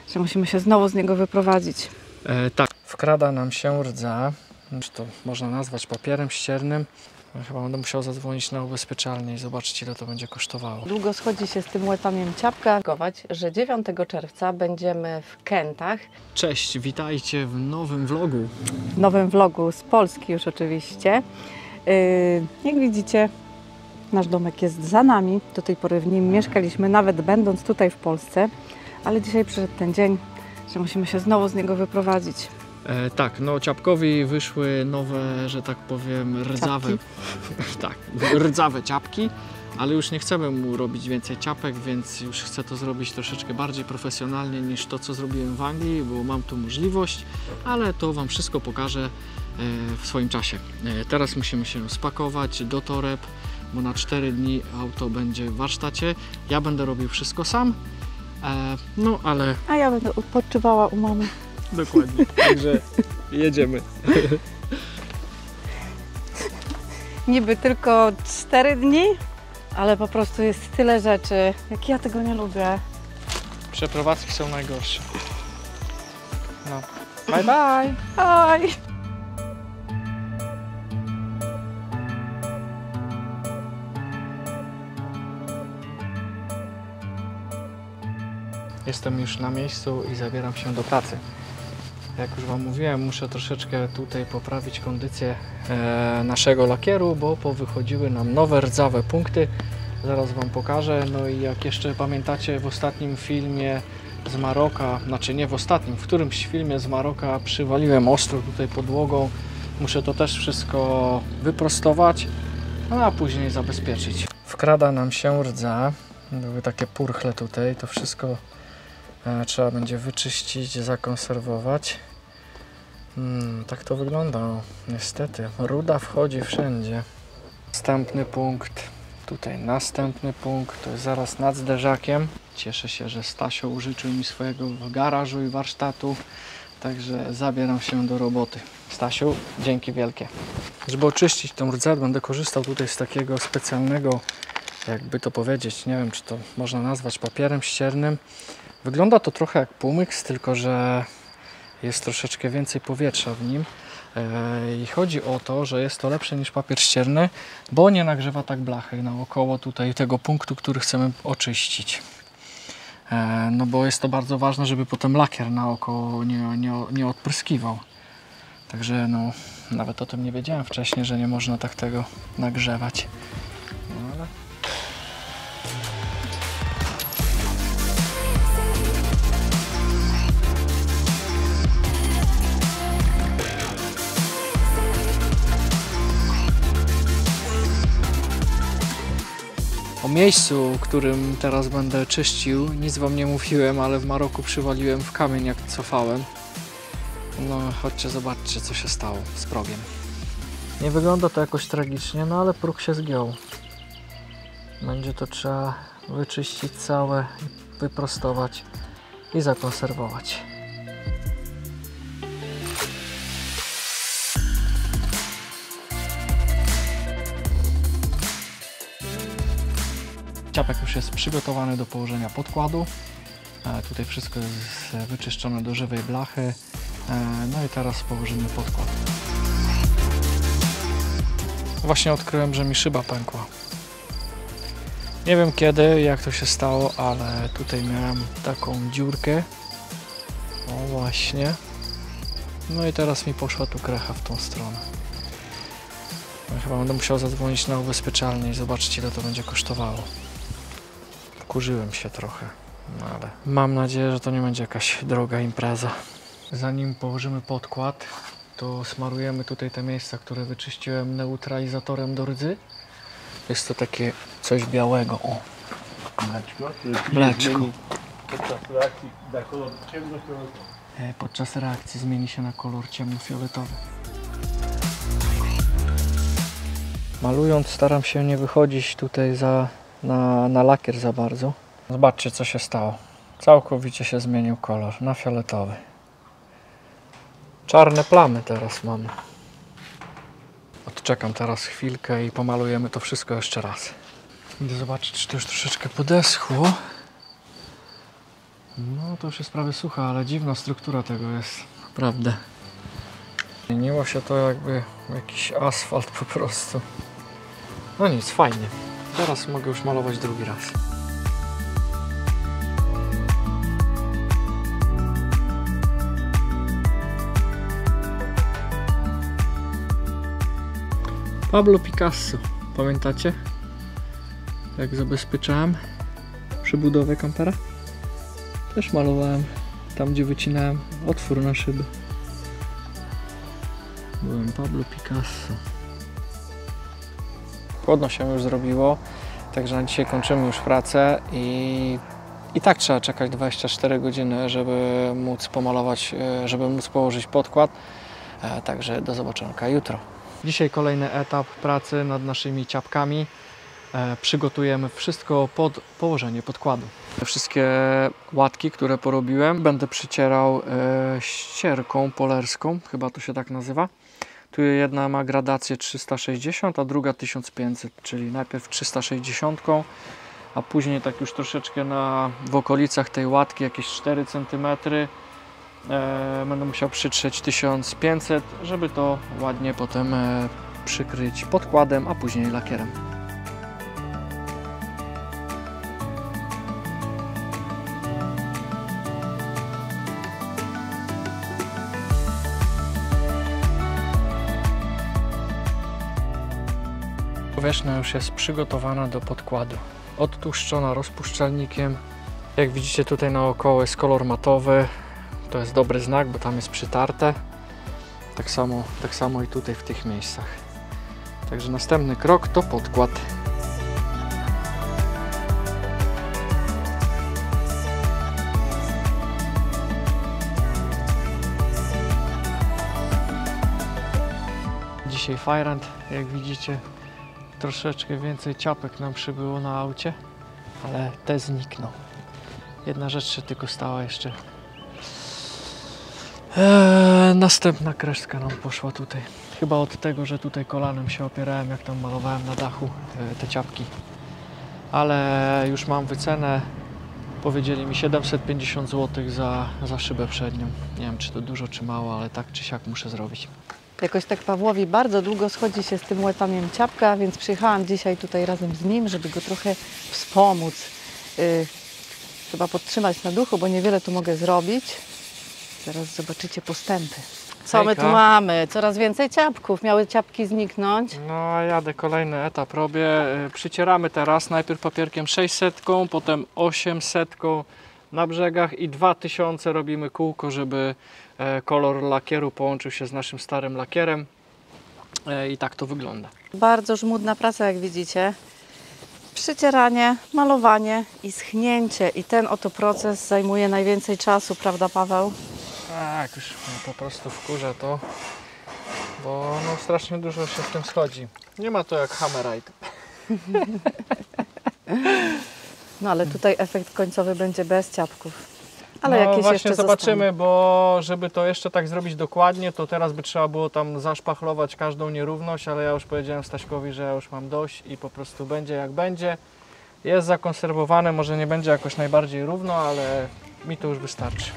że musimy się znowu z niego wyprowadzić. Tak, wkrada nam się rdza, czy to można nazwać papierem ściernym. Chyba będę musiał zadzwonić na ubezpieczalnię i zobaczyć, ile to będzie kosztowało. Długo schodzi się z tym łataniem ciapka. Że 9 czerwca będziemy w Kętach. Cześć, witajcie w nowym vlogu. W nowym vlogu z Polski już oczywiście. Jak widzicie, nasz domek jest za nami. Do tej pory w nim mieszkaliśmy, nawet będąc tutaj w Polsce. Ale dzisiaj przyszedł ten dzień, że musimy się znowu z niego wyprowadzić. Tak, no ciapkowi wyszły nowe, że tak powiem, rdzawe, tak, rdzawe ciapki, ale już nie chcemy mu robić więcej ciapek, więc już chcę to zrobić troszeczkę bardziej profesjonalnie niż to, co zrobiłem w Anglii, bo mam tu możliwość, ale to Wam wszystko pokażę w swoim czasie. Teraz musimy się spakować do toreb, bo na 4 dni auto będzie w warsztacie. Ja będę robił wszystko sam, no ale... A ja będę odpoczywała u mamy. Dokładnie, także jedziemy. Niby tylko 4 dni, ale po prostu jest tyle rzeczy. Jak ja tego nie lubię. Przeprowadzki są najgorsze. No. Bye bye! Hej! Jestem już na miejscu i zabieram się do pracy. Jak już Wam mówiłem, muszę troszeczkę tutaj poprawić kondycję naszego lakieru, bo powychodziły nam nowe rdzawe punkty. Zaraz Wam pokażę. No i jak jeszcze pamiętacie, w ostatnim filmie z Maroka, znaczy nie w ostatnim, w którymś filmie z Maroka przywaliłem ostro tutaj podłogą. Muszę to też wszystko wyprostować, no a później zabezpieczyć. Wkrada nam się rdza. Były takie purchle tutaj, to wszystko trzeba będzie wyczyścić, zakonserwować. Tak to wygląda, niestety. Ruda wchodzi wszędzie. Następny punkt, tutaj następny punkt, to jest zaraz nad zderzakiem. Cieszę się, że Stasio użyczył mi swojego garażu i warsztatu, także zabieram się do roboty. Stasiu, dzięki wielkie. Żeby oczyścić tą rdzę, będę korzystał tutaj z takiego specjalnego, jakby to powiedzieć, nie wiem, czy to można nazwać papierem ściernym. Wygląda to trochę jak Pumex, tylko że jest troszeczkę więcej powietrza w nim. I chodzi o to, że jest to lepsze niż papier ścierny, bo nie nagrzewa tak blachy naokoło tutaj tego punktu, który chcemy oczyścić. No bo jest to bardzo ważne, żeby potem lakier naokoło nie odpryskiwał. Także no, nawet o tym nie wiedziałem wcześniej, że nie można tak tego nagrzewać. No, ale... O miejscu, którym teraz będę czyścił, nic Wam nie mówiłem, ale w Maroku przywaliłem w kamień, jak cofałem. No chodźcie, zobaczcie, co się stało z progiem. Nie wygląda to jakoś tragicznie, no ale próg się zgiął. Będzie to trzeba wyczyścić całe, wyprostować i zakonserwować. Ciapek już jest przygotowany do położenia podkładu. Tutaj wszystko jest wyczyszczone do żywej blachy. No i teraz położymy podkład. Właśnie odkryłem, że mi szyba pękła. Nie wiem kiedy, jak to się stało, ale tutaj miałem taką dziurkę. O właśnie. No i teraz mi poszła tu krecha w tą stronę. No, chyba będę musiał zadzwonić na ubezpieczalnię i zobaczyć, ile to będzie kosztowało. Wkurzyłem się trochę, no ale mam nadzieję, że to nie będzie jakaś droga impreza. Zanim położymy podkład, to smarujemy tutaj te miejsca, które wyczyściłem neutralizatorem do rdzy. Jest to takie coś białego. O, mleczko. Podczas reakcji zmieni się na kolor ciemnofioletowy. Malując staram się nie wychodzić tutaj na lakier za bardzo. Zobaczcie, co się stało. Całkowicie się zmienił kolor na fioletowy. Czarne plamy teraz mamy. Odczekam teraz chwilkę i pomalujemy to wszystko jeszcze raz. Idę zobaczyć, czy to już troszeczkę podeschło. No to już jest prawie sucha, ale dziwna struktura tego jest, naprawdę. Zmieniło się to jakby jakiś asfalt po prostu. No nic, fajnie. Teraz mogę już malować drugi raz. Pablo Picasso, pamiętacie? Jak zabezpieczałem przybudowę kampera? Też malowałem tam, gdzie wycinałem otwór na szyby. Byłem Pablo Picasso. Chłodno się już zrobiło, także na dzisiaj kończymy już pracę i tak trzeba czekać 24 godziny, żeby móc pomalować, żeby móc położyć podkład. Także do zobaczenia jutro. Dzisiaj kolejny etap pracy nad naszymi ciapkami. Przygotujemy wszystko pod położenie podkładu. Wszystkie łatki, które porobiłem, będę przycierał ścierką polerską, chyba to się tak nazywa. Tu jedna ma gradację 360, a druga 1500, czyli najpierw 360, a później tak już troszeczkę w okolicach tej łatki, jakieś 4 cm, będę musiał przytrzeć 1500, żeby to ładnie potem przykryć podkładem, a później lakierem. Powierzchnia już jest przygotowana do podkładu. Odtłuszczona rozpuszczalnikiem. Jak widzicie tutaj naokoło jest kolor matowy. To jest dobry znak, bo tam jest przytarte. Tak samo i tutaj w tych miejscach. Także następny krok to podkład. Dzisiaj fajrant, jak widzicie. Troszeczkę więcej ciapek nam przybyło na aucie, ale te znikną. Jedna rzecz się tylko stała jeszcze. Następna kreska nam poszła tutaj. Chyba od tego, że tutaj kolanem się opierałem, jak tam malowałem na dachu te ciapki. Ale już mam wycenę. Powiedzieli mi 750 zł za szybę przednią. Nie wiem, czy to dużo, czy mało, ale tak czy siak muszę zrobić. Jakoś tak Pawłowi bardzo długo schodzi się z tym łataniem ciapka, więc przyjechałam dzisiaj tutaj razem z nim, żeby go trochę wspomóc. Trzeba podtrzymać na duchu, bo niewiele tu mogę zrobić. Zaraz zobaczycie postępy. Co my tu mamy? Coraz więcej ciapków. Miały ciapki zniknąć. No, jadę kolejny etap, robię. Przycieramy teraz najpierw papierkiem 600, potem 800 na brzegach i 2000 robimy kółko, żeby kolor lakieru połączył się z naszym starym lakierem. I tak to wygląda. Bardzo żmudna praca, jak widzicie. Przycieranie, malowanie i schnięcie. I ten oto proces zajmuje najwięcej czasu, prawda, Paweł? Tak, już po prostu wkurzę to, bo no, strasznie dużo się w tym schodzi. Nie ma to jak Hammerite. No ale tutaj efekt końcowy będzie bez ciapków. Ale no jakieś właśnie jeszcze zobaczymy, zostaną. bo żeby to jeszcze tak zrobić dokładnie, to teraz by trzeba było tam zaszpachlować każdą nierówność, ale ja już powiedziałem Staśkowi, że ja już mam dość i po prostu będzie jak będzie. Jest zakonserwowane, może nie będzie jakoś najbardziej równo, ale mi to już wystarczy.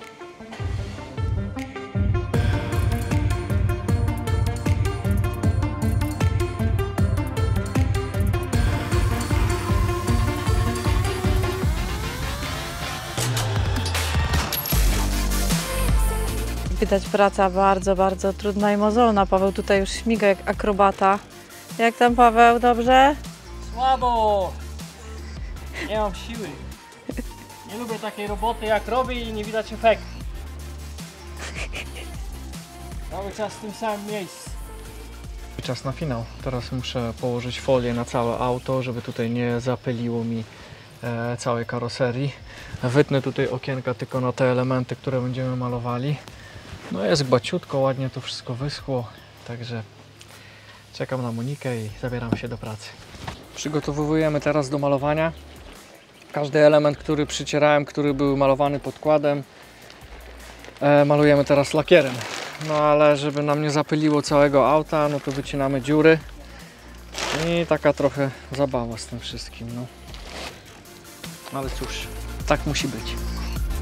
Widać praca bardzo, bardzo trudna i mozolna. Paweł tutaj już śmiga jak akrobata. Jak tam, Paweł, dobrze? Słabo! Nie mam siły. Nie lubię takiej roboty jak robię i nie widać efektu. Cały czas w tym samym miejscu. Czas na finał. Teraz muszę położyć folię na całe auto, żeby tutaj nie zapyliło mi całej karoserii. Wytnę tutaj okienka tylko na te elementy, które będziemy malowali. No jest głaciutko, ładnie to wszystko wyschło, także czekam na Monikę i zabieram się do pracy. Przygotowujemy teraz do malowania. Każdy element, który przycierałem, który był malowany podkładem, malujemy teraz lakierem. No ale żeby nam nie zapyliło całego auta, no to wycinamy dziury i taka trochę zabawa z tym wszystkim. No. Ale cóż, tak musi być.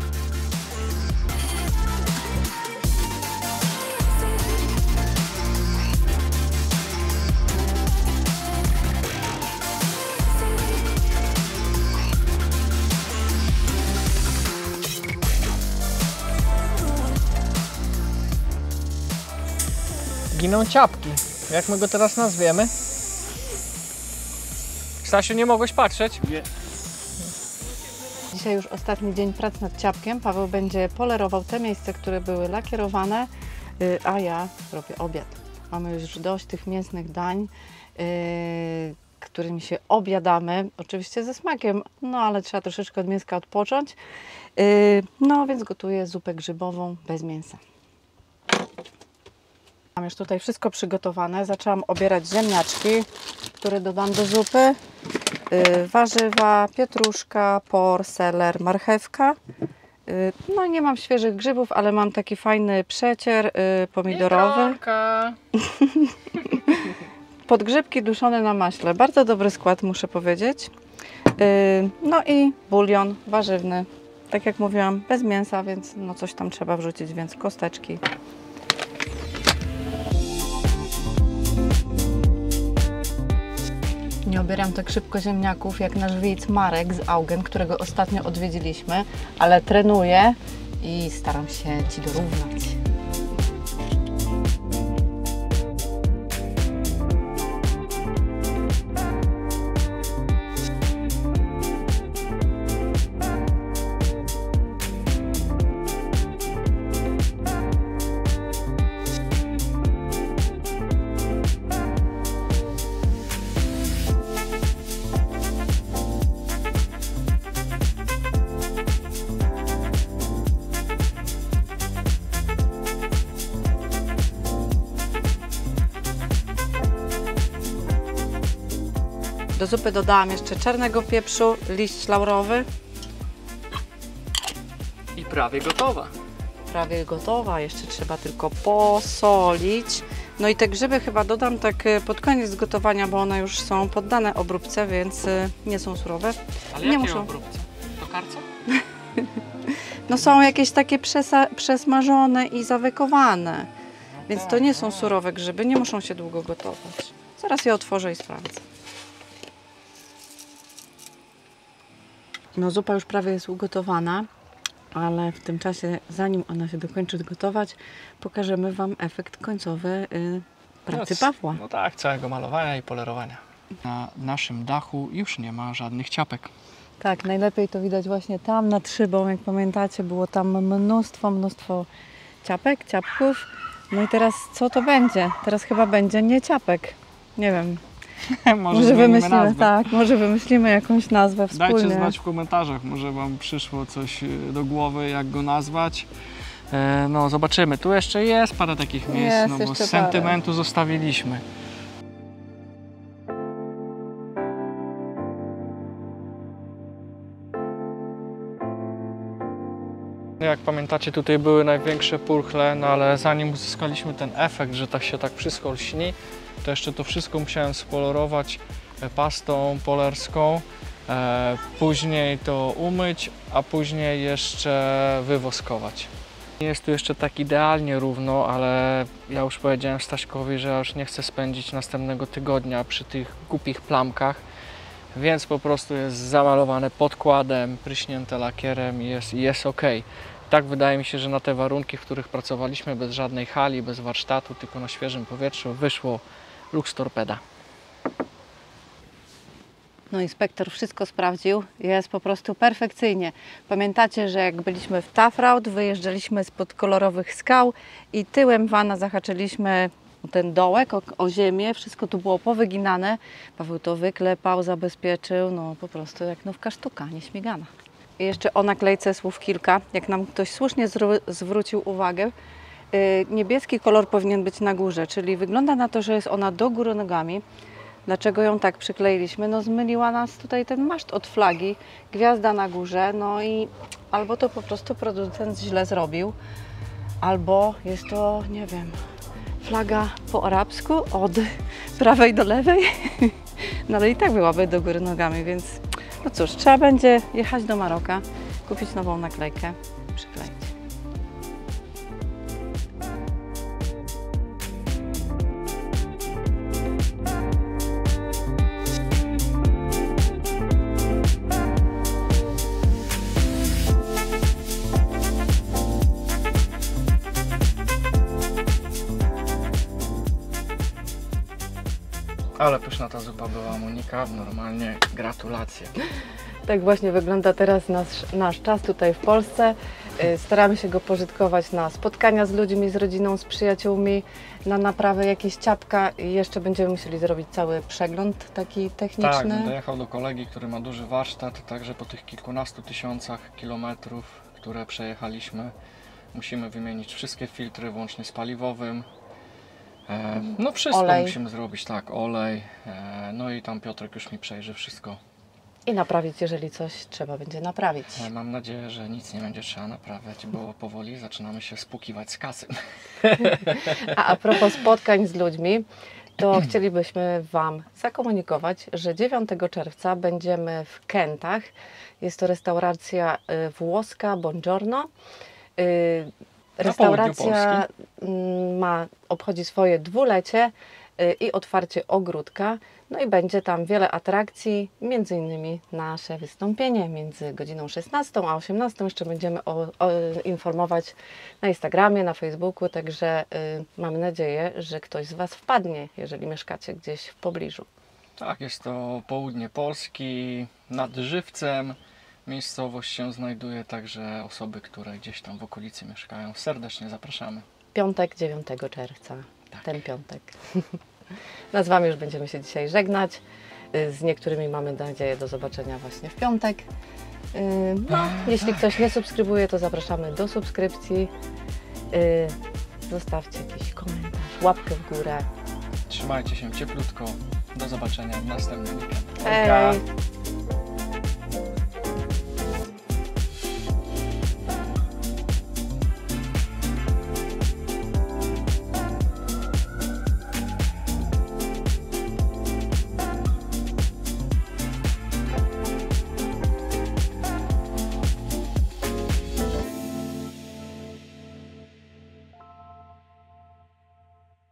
giną ciapki. Jak my go teraz nazwiemy? Stasiu, nie mogłeś patrzeć? Nie. Dzisiaj już ostatni dzień prac nad ciapkiem. Paweł będzie polerował te miejsca, które były lakierowane, a ja robię obiad. Mamy już dość tych mięsnych dań, którymi się obiadamy. Oczywiście ze smakiem, no ale trzeba troszeczkę od mięska odpocząć. No więc gotuję zupę grzybową bez mięsa. Mam już tutaj wszystko przygotowane. Zaczęłam obierać ziemniaczki, które dodam do zupy. Warzywa, pietruszka, por, seler, marchewka. No nie mam świeżych grzybów, ale mam taki fajny przecier pomidorowy. Podgrzybki duszone na maśle. Bardzo dobry skład, muszę powiedzieć. No i bulion warzywny. Tak jak mówiłam, bez mięsa, więc no coś tam trzeba wrzucić, więc kosteczki. Nie obieram tak szybko ziemniaków jak nasz widz Marek z Augen, którego ostatnio odwiedziliśmy, ale trenuję i staram się Ci dorównać. Do zupy dodałam jeszcze czarnego pieprzu, liść laurowy. I prawie gotowa. Prawie gotowa, jeszcze trzeba tylko posolić. No i te grzyby chyba dodam tak pod koniec gotowania, bo one już są poddane obróbce, więc nie są surowe. Ale nie jakie muszą. obróbce? To karca? No są jakieś takie przesmażone i zawykowane, więc to nie są surowe grzyby, nie muszą się długo gotować. Zaraz je otworzę i sprawdzę. No zupa już prawie jest ugotowana, ale w tym czasie, zanim ona się dokończy gotować, pokażemy Wam efekt końcowy pracy Pawła. No tak, całego malowania i polerowania. Na naszym dachu już nie ma żadnych ciapek. Tak, najlepiej to widać właśnie tam nad szybą, jak pamiętacie, było tam mnóstwo ciapków. No i teraz co to będzie? Teraz chyba będzie nie ciapek. Nie wiem. Może wymyślimy, nazwę. Tak, może wymyślimy jakąś nazwę wspólnie. Dajcie znać w komentarzach, może Wam przyszło coś do głowy, jak go nazwać. No zobaczymy, tu jeszcze jest parę takich miejsc, no bo z sentymentu zostawiliśmy. Jak pamiętacie, tutaj były największe purchle, no ale zanim uzyskaliśmy ten efekt, że tak się wszystko lśni, to jeszcze to wszystko musiałem spolerować pastą polerską, później to umyć, a później jeszcze wywoskować. Nie jest tu jeszcze tak idealnie równo, ale ja już powiedziałem Staśkowi, że ja już nie chcę spędzić następnego tygodnia przy tych głupich plamkach, więc po prostu jest zamalowane podkładem, pryśnięte lakierem i jest ok. Tak wydaje mi się, że na te warunki, w których pracowaliśmy, bez żadnej hali, bez warsztatu, tylko na świeżym powietrzu, wyszło Lux Torpeda. No inspektor wszystko sprawdził, jest po prostu perfekcyjnie. Pamiętacie, że jak byliśmy w Tafraud, wyjeżdżaliśmy spod kolorowych skał i tyłem wana zahaczyliśmy ten dołek o ziemię, wszystko tu było powyginane. Paweł to wyklepał, zabezpieczył, no po prostu jak nowka sztuka, nieśmigana. I jeszcze o naklejce słów kilka, jak nam ktoś słusznie zwrócił uwagę, niebieski kolor powinien być na górze, czyli wygląda na to, że jest ona do góry nogami. Dlaczego ją tak przykleiliśmy? No zmyliła nas tutaj ten maszt od flagi, gwiazda na górze, no i albo to po prostu producent źle zrobił, albo jest to, nie wiem, flaga po arabsku od prawej do lewej, no ale i tak byłaby do góry nogami, więc no cóż, trzeba będzie jechać do Maroka, kupić nową naklejkę, przykleić. Ale pyszna ta zupa była, Monika, normalnie gratulacje. Tak właśnie wygląda teraz nasz czas tutaj w Polsce. Staramy się go pożytkować na spotkania z ludźmi, z rodziną, z przyjaciółmi, na naprawę jakieś ciapka i jeszcze będziemy musieli zrobić cały przegląd taki techniczny. Tak, będę jechał do kolegi, który ma duży warsztat, także po tych kilkunastu tysiącach kilometrów, które przejechaliśmy, musimy wymienić wszystkie filtry, włącznie z paliwowym. No wszystko Olej. musimy zrobić, tak, olej, no i tam Piotrek już mi przejrzy wszystko. I naprawić, jeżeli coś trzeba będzie naprawić. Mam nadzieję, że nic nie będzie trzeba naprawiać, bo powoli zaczynamy się spłukiwać z kasy. A propos spotkań z ludźmi, to chcielibyśmy Wam zakomunikować, że 9 czerwca będziemy w Kętach. Jest to restauracja włoska Buongiorno. Restauracja obchodzi swoje 2-lecie i otwarcie ogródka. No i będzie tam wiele atrakcji, między innymi nasze wystąpienie między godziną 16 a 18. Jeszcze będziemy informować na Instagramie, na Facebooku, także mamy nadzieję, że ktoś z Was wpadnie, jeżeli mieszkacie gdzieś w pobliżu. Tak, jest to południe Polski, nad Żywcem. Miejscowość się znajduje, także osoby, które gdzieś tam w okolicy mieszkają, serdecznie zapraszamy. Piątek, 9 czerwca, Tak. ten piątek. No z Wami już będziemy się dzisiaj żegnać. Z niektórymi mamy nadzieję do zobaczenia właśnie w piątek. No, jeśli ktoś nie subskrybuje, to zapraszamy do subskrypcji. Zostawcie jakiś komentarz, łapkę w górę. Trzymajcie się cieplutko. Do zobaczenia w następnym weekendzie. Hej!